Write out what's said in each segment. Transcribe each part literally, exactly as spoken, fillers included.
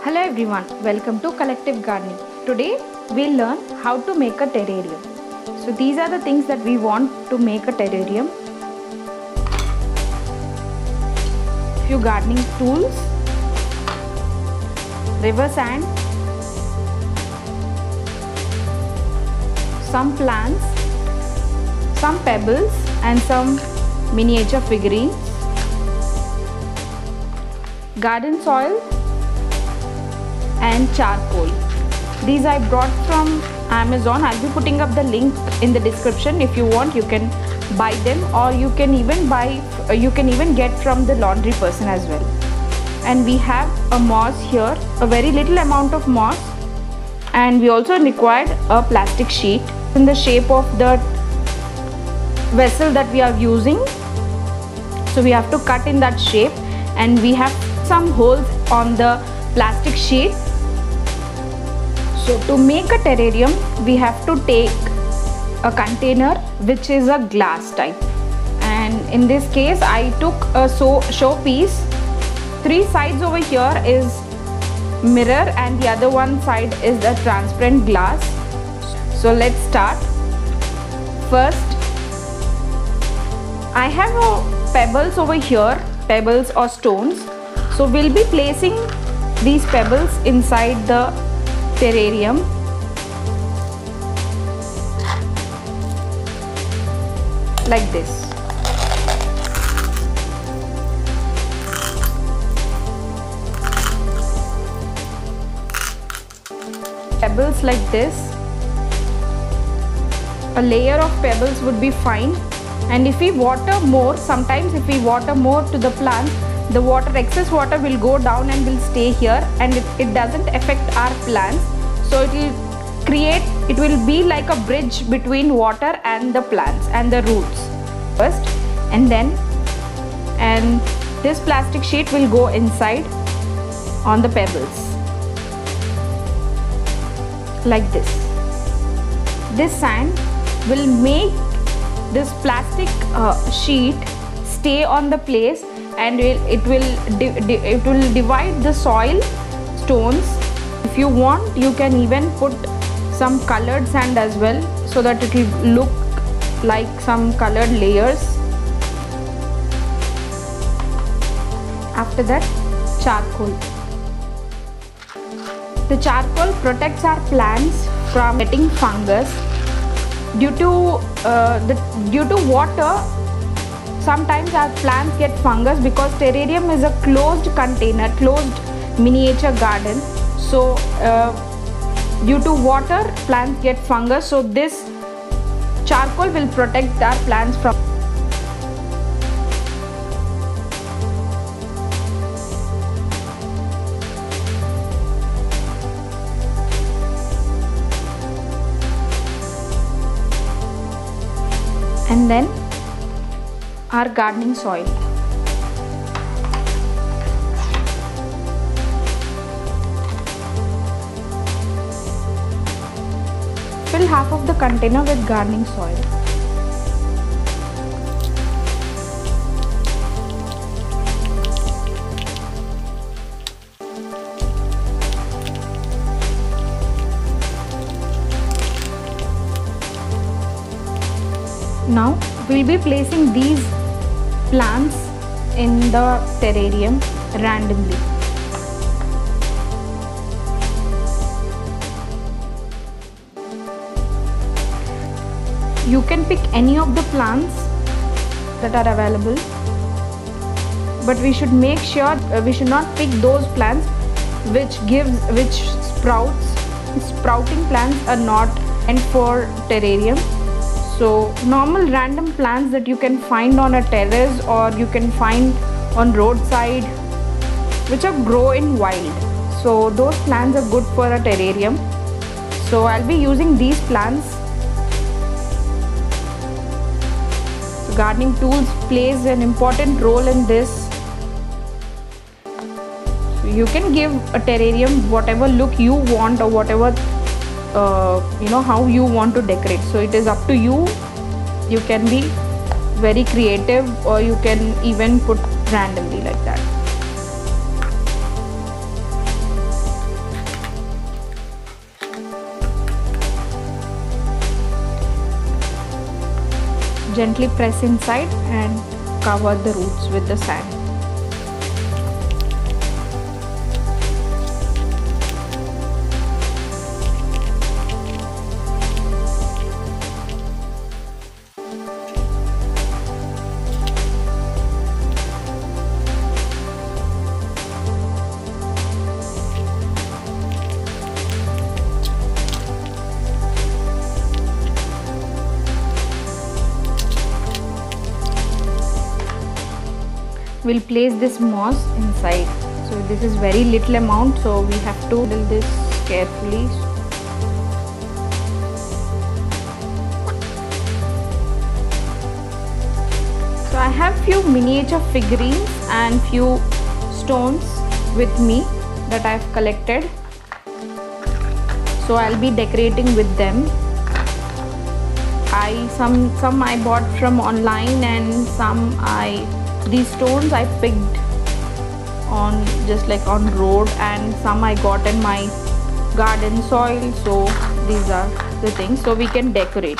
Hello everyone, welcome to Collective Gardening. Today we'll learn how to make a terrarium. So these are the things that we want to make a terrarium. Few gardening tools, river sand, some plants, some pebbles and some miniature figurines, garden soil and charcoal. These I brought from Amazon. I'll be putting up the link in the description. If you want, you can buy them, or you can even buy you can even get from the laundry person as well. And we have a moss here, a very little amount of moss, and we also required a plastic sheet in the shape of the vessel that we are using. So we have to cut in that shape, and we have some holes on the plastic sheet. So to make a terrarium, we have to take a container which is a glass type, and in this case I took a so showpiece. Three sides over here is mirror and the other one side is the transparent glass. So let's start. First, I have a pebbles over here, pebbles or stones. So we'll be placing these pebbles inside the terrarium. Like this. Pebbles like this. A layer of pebbles would be fine. And if we water more, sometimes if we water more to the plant, the water, excess water will go down and will stay here, and it, it doesn't affect our plants. So it will create, it will be like a bridge between water and the plants and the roots first, and then and this plastic sheet will go inside on the pebbles like this. This sand will make this plastic uh, sheet stay on the place, and it will it will divide the soil stones. If you want, you can even put some colored sand as well, so that it will look like some colored layers. After that, charcoal. The charcoal protects our plants from getting fungus due to uh, the due to water. Sometimes our plants get fungus because terrarium is a closed container, closed miniature garden. So uh, due to water, plants get fungus. So this charcoal will protect our plants from. And then our gardening soil. Fill half of the container with gardening soil. Now we'll be placing these plants in the terrarium randomly. You can pick any of the plants that are available, but we should make sure uh, we should not pick those plants which gives which sprouts. Sprouting plants are not meant for terrarium. So normal random plants that you can find on a terrace, or you can find on roadside, which are grow in wild. So those plants are good for a terrarium. So I'll be using these plants. So gardening tools plays an important role in this. So you can give a terrarium whatever look you want, or whatever Uh, you know how you want to decorate. So it is up to you. You can be very creative, or you can even put randomly like that. gently press inside and cover the roots with the sand. We'll place this moss inside. So this is very little amount, so we have to do this carefully. So I have few miniature figurines and few stones with me that I've collected. So I'll be decorating with them. I some some I bought from online and some I these stones I picked on just like on road, and some I got in my garden soil. So these are the things, so we can decorate.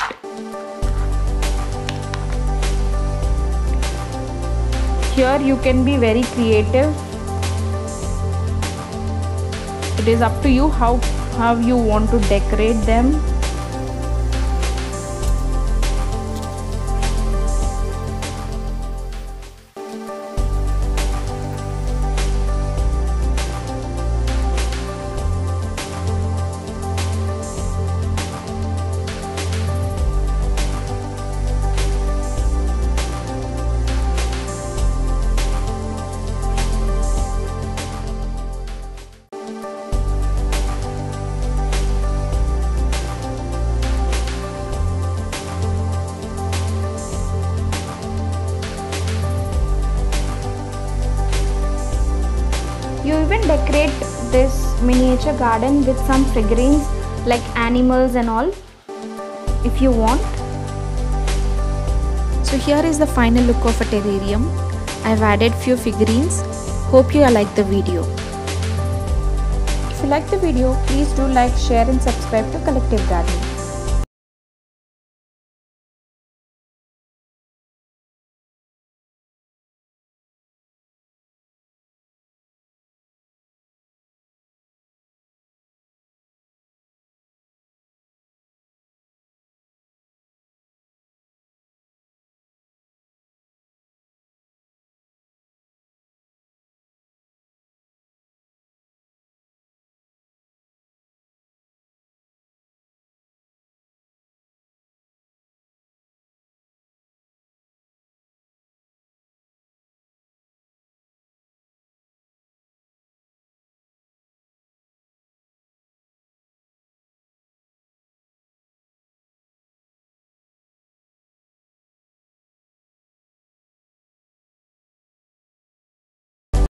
Here you can be very creative. It is up to you how how you want to decorate them. You even decorate this miniature garden with some figurines like animals and all if you want. So here is the final look of a terrarium. I've added few figurines. Hope you like the video. If you like the video, please do like, share and subscribe to Collective Gardening.